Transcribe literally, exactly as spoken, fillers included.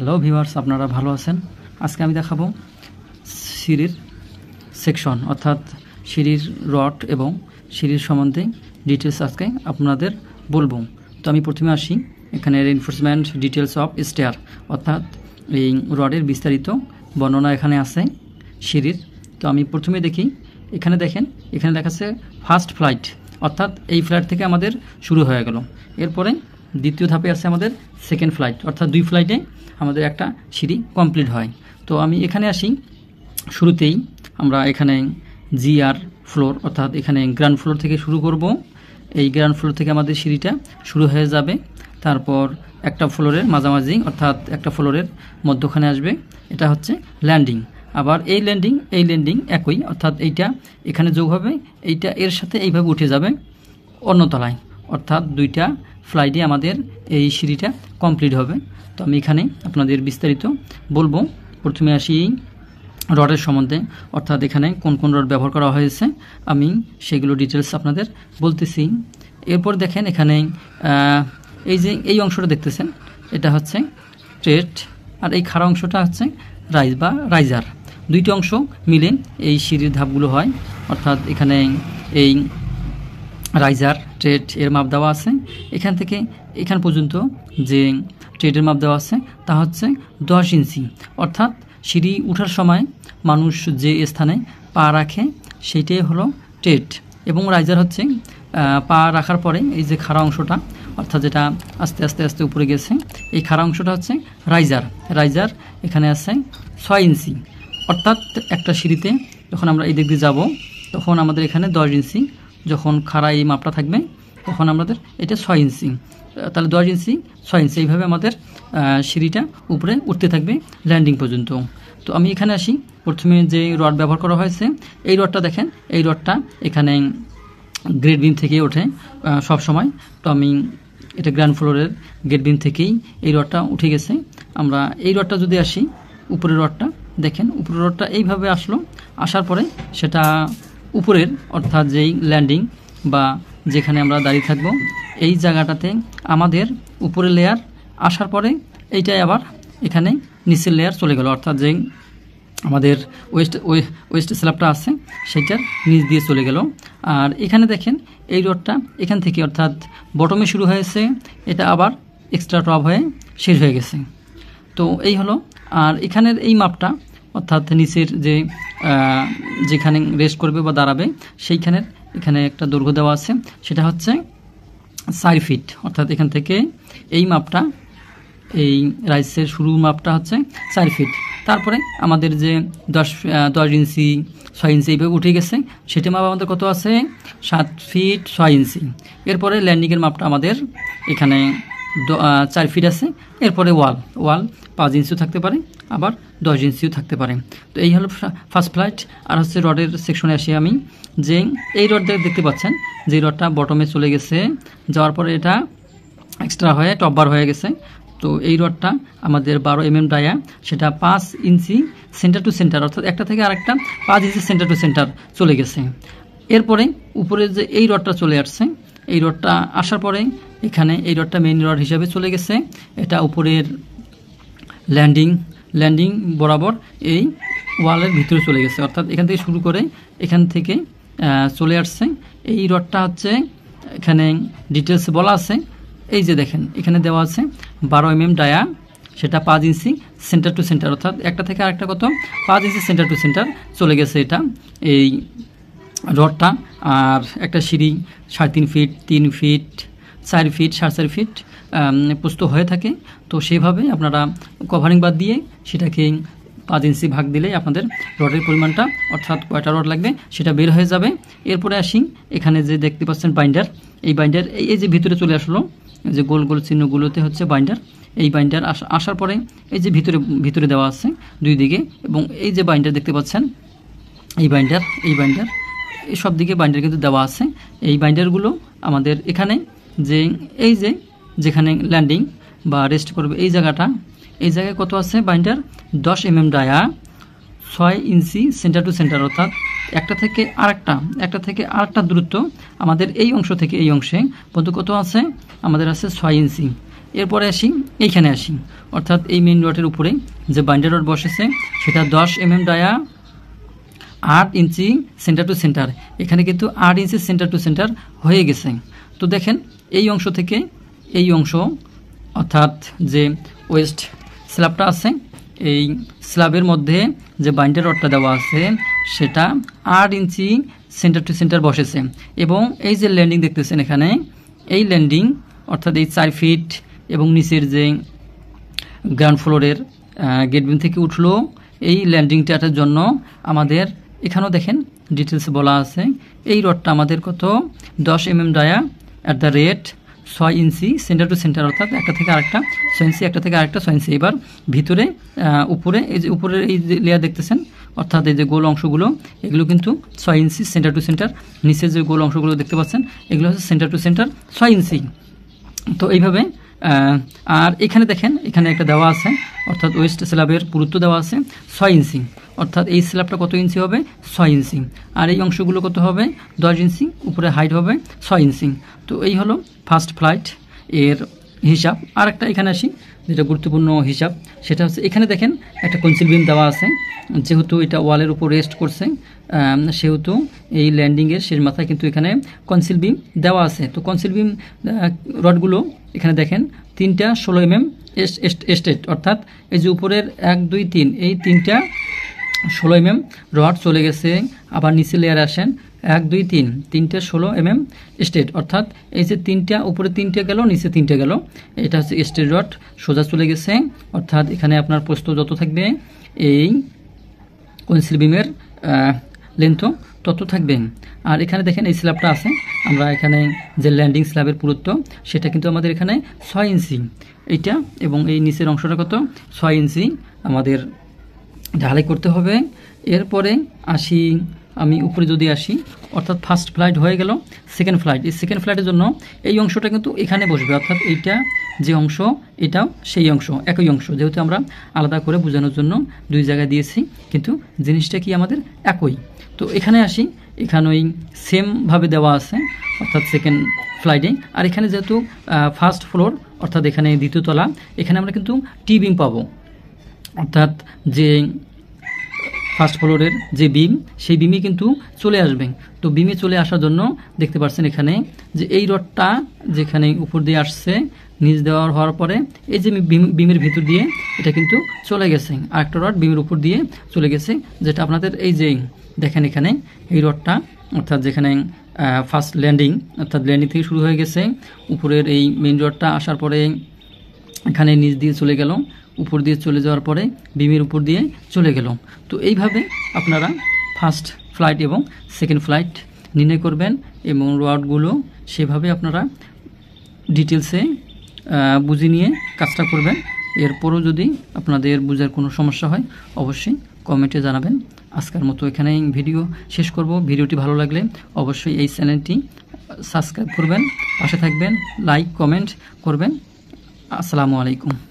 Hello viewers, আপনারা ভালো আছেন? আজকে আমি দেখাবো সিঁড়ির সেকশন অর্থাৎ সিঁড়ির রড এবং সিঁড়ির সম্বন্ধে ডিটেলস আজকে আপনাদের বলবো। তো আমি প্রথমে আসি এখানে রিইনফোর্সমেন্ট ডিটেলস অফ স্টেয়ার অর্থাৎ এই রডের বিস্তারিত বর্ণনা এখানে আছে সিঁড়ির। তো আমি প্রথমে দেখি, এখানে দেখেন, এখানে দেখাচ্ছে ফার্স্ট ফ্লাইট অর্থাৎ এই ফ্লাইট থেকে আমাদের শুরু হয়ে গেল। এরপরে দ্বিতীয় ধাপে আছে আমাদের সেকেন্ড ফ্লাইট অর্থাৎ দুই ফ্লাইটে আমাদের একটা সিঁড়ি কমপ্লিট হয়। তো আমি এখানে আসি, শুরুতেই আমরা এখানে জি আর ফ্লোর অর্থাৎ এখানে গ্রাউন্ড ফ্লোর থেকে শুরু করব। এই গ্রাউন্ড ফ্লোর থেকে আমাদের সিঁড়িটা শুরু হয়ে যাবে। তারপর একটা ফ্লোরের মাঝামাঝি অর্থাৎ একটা ফ্লোরের মধ্যখানে আসবে, এটা হচ্ছে ল্যান্ডিং। আবার এই ল্যান্ডিং এই ল্যান্ডিং একই অর্থাৎ এইটা এখানে যোগ হবে, এইটা এর সাথে এইভাবে উঠে যাবে অন্য তলায়, অর্থাৎ দুইটা ফ্লাইটে আমাদের এই সিঁড়িটা কমপ্লিট হবে। তো আমি এখানে আপনাদের বিস্তারিত বলবো। প্রথমে আসি রডের সম্বন্ধে অর্থাৎ এখানে কোন কোন রড ব্যবহার করা হয়েছে আমি সেগুলো ডিটেলস আপনাদের বলতেছি। এরপর দেখেন এখানে এই যে এই অংশটা দেখতেছেন, এটা হচ্ছে ট্রেড আর এই খাড়া অংশটা হচ্ছে রাইজ বা রাইজার। দুইটি অংশ মিলে এই সিঁড়ির ধাপগুলো হয়। অর্থাৎ এখানে এই রাইজার ট্রেড এর মাপ দেওয়া আছে, এখান থেকে এখান পর্যন্ত যে ট্রেডের মাপ দেওয়া আছে তা হচ্ছে দশ ইঞ্চি। অর্থাৎ সিঁড়ি উঠার সময় মানুষ যে স্থানে পা রাখে সেইটাই হলো ট্রেড, এবং রাইজার হচ্ছে পা রাখার পরে এই যে খাড়া অংশটা অর্থাৎ যেটা আস্তে আস্তে আস্তে উপরে গেছে, এই খাড়া অংশটা হচ্ছে রাইজার। রাইজার এখানে আছে ছয় ইঞ্চি। অর্থাৎ একটা সিঁড়িতে যখন আমরা এই দিক দিয়ে যাবো তখন আমাদের এখানে দশ ইঞ্চি, যখন খাড়া এই মাপটা থাকবে তখন আমাদের এটা ছয় ইঞ্চি, তাহলে দশ ইঞ্চি ছয় ইঞ্চি এইভাবে আমাদের সিঁড়িটা উপরে উঠতে থাকবে ল্যান্ডিং পর্যন্ত। তো আমি এখানে আসি, প্রথমে যে রড ব্যবহার করা হয়েছে এই রডটা দেখেন, এই রডটা এখানে গ্রেড বিম থেকে ওঠে সব সময়। তো আমি এটা গ্রাউন্ড ফ্লোরের গ্রেড বিম থেকেই এই রডটা উঠে গেছে। আমরা এই রডটা যদি আসি, উপরের রডটা দেখেন, উপরের রডটা এইভাবে আসলো, আসার পরে সেটা উপরের অর্থাৎ যেই ল্যান্ডিং বা যেখানে আমরা দাঁড়িয়ে থাকব এই জায়গাটাতে আমাদের উপরের লেয়ার আসার পরে এইটাই আবার এখানে নিচের লেয়ার চলে গেল, অর্থাৎ যেই আমাদের ওয়েস্ট ওয়েস্ট স্ল্যাবটা আছে সেইটার নিচ দিয়ে চলে গেল। আর এখানে দেখেন এই রডটা এখান থেকে অর্থাৎ বটমে শুরু হয়েছে, এটা আবার এক্সট্রা টপ হয়ে শেষ হয়ে গেছে। তো এই হলো। আর এখানের এই মাপটা অর্থাৎ নিচের যে যেখানে রেস্ট করবে বা দাঁড়াবে সেইখানের এখানে একটা দৈর্ঘ্য দেওয়া আছে, সেটা হচ্ছে চার ফিট। অর্থাৎ এখান থেকে এই মাপটা, এই রাইসের শুরু মাপটা হচ্ছে চার ফিট। তারপরে আমাদের যে দশ দশ ইঞ্চি ছয় ইঞ্চি এইভাবে উঠে গেছে, সেটা মাপ আমাদের কত আছে সাত ফিট ছয় ইঞ্চি। এরপরে ল্যান্ডিংয়ের মাপটা আমাদের এখানে চার ফিট আছে। এরপরে ওয়াল ওয়াল পাঁচ ইঞ্চিও থাকতে পারে, আবার দশ ইঞ্চিও থাকতে পারে। তো এই হলো ফার্স্ট ফ্লাইট। আর হচ্ছে রডের সেকশনে আসি আমি, যে এই রড দেখতে পাচ্ছেন যে রডটা বটমে চলে গেছে, যাওয়ার পরে এটা এক্সট্রা হয়ে টপবার হয়ে গেছে। তো এই রডটা আমাদের বারো এম এম ডায়া, সেটা পাঁচ ইঞ্চি সেন্টার টু সেন্টার অর্থাৎ একটা থেকে আরেকটা পাঁচ ইঞ্চি সেন্টার টু সেন্টার চলে গেছে। এরপরে উপরে যে এই রডটা চলে আসছে, এই রডটা আসার পরে এখানে এই রডটা মেইন রড হিসাবে চলে গেছে, এটা উপরের ল্যান্ডিং ল্যান্ডিং বরাবর এই ওয়ালের ভিতরে চলে গেছে। অর্থাৎ এখান থেকে শুরু করে এখান থেকে চলে আসছে। এই রডটা হচ্ছে এখানে ডিটেলস বলা আছে, এই যে দেখেন এখানে দেওয়া আছে বারো এম এম ডায়া, সেটা পাঁচ ইঞ্চি সেন্টার টু সেন্টার অর্থাৎ একটা থেকে আরেকটা কত পাঁচ ইঞ্চি সেন্টার টু সেন্টার চলে গেছে এটা এই রডটা। আর একটা সিঁড়ি সাড়ে তিন ফিট তিন ফিট চার ফিট সাড়ে চার ফিট প্রস্থ হয়ে থাকে। তো সেভাবে আপনারা কভারিং বাদ দিয়ে সেটাকে পাঁচ ইঞ্চি ভাগ দিলে আপনাদের রডের পরিমাণটা অর্থাৎ কয়টা রড লাগবে সেটা বের হয়ে যাবে। এরপরে আসি এখানে যে দেখতে পাচ্ছেন বাইন্ডার, এই বাইন্ডার এই যে ভিতরে চলে আসলো, যে গোল গোল চিহ্নগুলোতে হচ্ছে বাইন্ডার। এই বাইন্ডার আসার পরে এই যে ভিতরে ভিতরে দেওয়া আছে দুই দিকে, এবং এই যে বাইন্ডার দেখতে পাচ্ছেন এই বাইন্ডার এই বাইন্ডার এই সব দিকে বাইন্ডার কিন্তু দেওয়া আছে। এই বাইন্ডারগুলো আমাদের এখানে যে এই যে যেখানে ল্যান্ডিং বা রেস্ট করবে এই জায়গাটা, এই জায়গায় কত আছে বাইন্ডার দশ এম এম ডায়া ছয় ইঞ্চি সেন্টার টু সেন্টার অর্থাৎ একটা থেকে আরেকটা একটা থেকে আরেকটা দূরত্ব আমাদের এই অংশ থেকে এই অংশে পর্যন্ত কত আছে আমাদের আছে ছয় ইঞ্চি। এরপরে আসি এইখানে আসি, অর্থাৎ এই মেইন রডের উপরে যে বাইন্ডার রড বসেছে সেটা দশ এম এম ডায়া আট ইঞ্চি সেন্টার টু সেন্টার, এখানে কিন্তু আট ইঞ্চি সেন্টার টু সেন্টার হয়ে গেছে। তো দেখেন এই অংশ থেকে এই অংশ অর্থাৎ যে ওয়েস্ট স্ল্যাবটা আছে, এই স্ল্যাবের মধ্যে যে বাইন্ডার রডটা দেওয়া আছে সেটা আট ইঞ্চি সেন্টার টু সেন্টার বসেছে। এবং এই যে ল্যান্ডিং দেখতেছেন এখানে, এই ল্যান্ডিং অর্থাৎ এই চার ফিট এবং নিচের যে গ্রাউন্ড ফ্লোরের গেট বিম থেকে উঠলো এই ল্যান্ডিংটার জন্য আমাদের এখানেও দেখেন ডিটেলস বলা আছে। এই রডটা আমাদের কত দশ M M dia at the rate ছয় ইঞ্চি সেন্টার টু সেন্টার, অর্থাৎ একটা থেকে আরেকটা ছয় ইঞ্চি, একটা থেকে আরেকটা ছয় ইঞ্চি। এবার ভিতরে উপরে এই যে উপরের এই যে লেয়ার দেখতেছেন অর্থাৎ এই যে গোল অংশগুলো এগুলো কিন্তু ছয় ইঞ্চি সেন্টার টু সেন্টার, নিচের যে গোল অংশগুলো দেখতে পাচ্ছেন এগুলো হচ্ছে সেন্টার টু সেন্টার ছয় ইঞ্চি। তো এইভাবে আর এখানে দেখেন এখানে একটা দেওয়া আছে অর্থাৎ ওয়েস্ট স্ল্যাবের পুরুত্ব দেওয়া আছে ছয় ইঞ্চি, অর্থাৎ এই স্ল্যাবটা কত ইঞ্চি হবে ছয় ইঞ্চি, আর এই অংশগুলো কত হবে দশ ইঞ্চি, উপরে হাইট হবে ছয় ইঞ্চি। তো এই হলো ফার্স্ট ফ্লাইট এর হিসাব। আর একটা এখানে আসি যেটা গুরুত্বপূর্ণ হিসাব, সেটা হচ্ছে এখানে দেখেন একটা কনসিল বিম দেওয়া আছে, যেহেতু এটা ওয়ালের উপর রেস্ট করছে সেহেতু এই ল্যান্ডিংয়ের শেষ মাথায় কিন্তু এখানে কনসিল বিম দেওয়া আছে। তো কনসিল বিম রডগুলো এখানে দেখেন তিনটা ষোলো এম এম এস্টেট, অর্থাৎ এই যে উপরের এক দুই তিন এই তিনটা ষোলো এম এম রড চলে গেছে। আবার নিচে লেয়ারে আসেন এক দুই তিন তিনটে ষোলো এম এম স্টেট, অর্থাৎ এই যে তিনটা উপরে তিনটে গেল নিচে তিনটে গেল, এটা হচ্ছে স্টেট রড সোজা চলে গেছে। অর্থাৎ এখানে আপনার প্রস্থ যত থাকবে এই কনসিল বিমের লেন্থও তত থাকবে। আর এখানে দেখেন এই স্ল্যাবটা আছে, আমরা এখানে যে ল্যান্ডিং স্ল্যাবের পুরুত্ব সেটা কিন্তু আমাদের এখানে ছয় ইঞ্চি এইটা, এবং এই নিচের অংশটা কত ছয় ইঞ্চি আমাদের ঢালাই করতে হবে। এরপরে আসি আমি উপরে যদি আসি, অর্থাৎ ফার্স্ট ফ্লাইট হয়ে গেল। সেকেন্ড ফ্লাইট, এই সেকেন্ড ফ্লাইটের জন্য এই অংশটা কিন্তু এখানে বসবে, অর্থাৎ এইটা যে অংশ এটাও সেই অংশ, একই অংশ, যেহেতু আমরা আলাদা করে বোঝানোর জন্য দুই জায়গায় দিয়েছি কিন্তু জিনিসটা কি আমাদের একই। তো এখানে আসি, এখানে ওই সেমভাবে দেওয়া আছে অর্থাৎ সেকেন্ড ফ্লাইটে। আর এখানে যেহেতু ফার্স্ট ফ্লোর অর্থাৎ এখানে দ্বিতীয় তলা, এখানে আমরা কিন্তু টি বিম পাবো, অর্থাৎ যে ফার্স্ট ফ্লোরের যে বিম সেই বিমে কিন্তু চলে আসবে। তো বিমে চলে আসার জন্য দেখতে পাচ্ছেন এখানে যে এই রডটা যেখানে উপর দিয়ে আসছে নিচ দেওয়ার হওয়ার পরে এই যে বিমের ভিতর দিয়ে এটা কিন্তু চলে গেছে, আর একটা রড বিমের উপর দিয়ে চলে গেছে, যেটা আপনাদের এই যে দেখেন এখানে এই রডটা অর্থাৎ যেখানে ফার্স্ট ল্যান্ডিং অর্থাৎ ল্যান্ডিং থেকে শুরু হয়ে গেছে, উপরের এই মেইন রডটা আসার পরে এখানে নিচ দিয়ে চলে গেল, উপর দিয়ে চলে যাওয়ার পরে বিমের উপর দিয়ে চলে গেল। তো এইভাবে আপনারা ফার্স্ট ফ্লাইট এবং সেকেন্ড ফ্লাইট নির্ণয় করবেন এবং রডগুলো সেভাবে আপনারা ডিটেলসে বুঝে নিয়ে কাজটা করবেন। এরপরও যদি আপনাদের বোঝার কোনো সমস্যা হয় অবশ্যই কমেন্টে জানাবেন। আজকের মতো এখানে ভিডিও শেষ করব। ভিডিওটি ভালো লাগলে অবশ্যই এই চ্যানেলটি সাবস্ক্রাইব করবেন, পাশে থাকবেন, লাইক কমেন্ট করবেন। আসসালামু আলাইকুম।